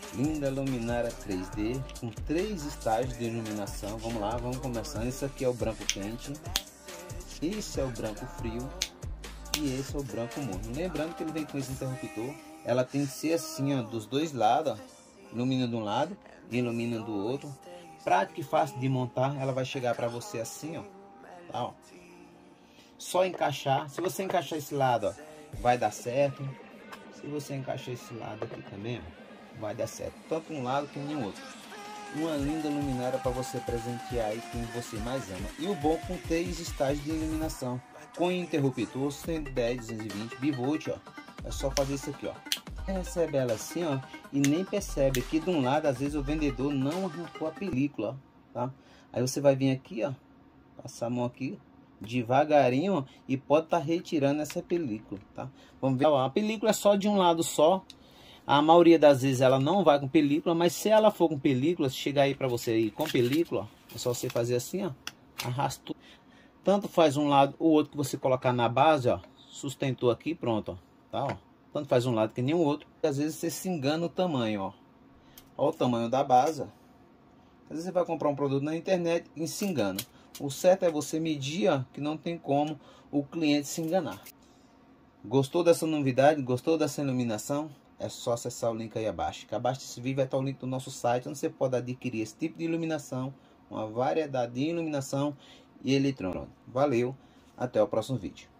Linda luminária 3D com 3 estágios de iluminação. Vamos lá, vamos começando. Esse aqui é o branco quente, esse é o branco frio e esse é o branco morno. Lembrando que ele vem com esse interruptor. Ela tem que ser assim, ó, dos dois lados, ó. Ilumina de um lado e ilumina do outro. Prático e fácil de montar. Ela vai chegar para você assim, ó. Tá, ó. Só encaixar. Se você encaixar esse lado, ó, vai dar certo. Se você encaixar esse lado aqui também, ó, vai dar certo. Tanto um lado como no outro. Uma linda luminária para você presentear aí quem você mais ama. E o bom com 3 estágios de iluminação. Com interruptor 110, 220 bivolt, ó. É só fazer isso aqui, ó. Recebe ela assim, ó, e nem percebe que de um lado às vezes o vendedor não arrancou a película, ó, tá? Aí você vai vir aqui, ó, passar a mão aqui devagarinho, ó, e pode estar retirando essa película, tá? Vamos ver, ó, a película é só de um lado só. A maioria das vezes ela não vai com película, mas se ela for com película, se chegar aí para você aí com película, ó, é só você fazer assim, ó, arrasta. Tanto faz um lado ou outro que você colocar na base, ó, sustentou aqui, pronto, ó, tá, ó. Tanto faz um lado que nem o outro. E às vezes você se engana o tamanho, ó. Ó o tamanho da base. Às vezes você vai comprar um produto na internet e se engana. O certo é você medir, ó, que não tem como o cliente se enganar. Gostou dessa novidade? Gostou dessa iluminação? É só acessar o link aí abaixo. Que abaixo desse vídeo vai estar o link do nosso site, onde você pode adquirir esse tipo de iluminação, uma variedade de iluminação e eletrônica. Valeu, até o próximo vídeo.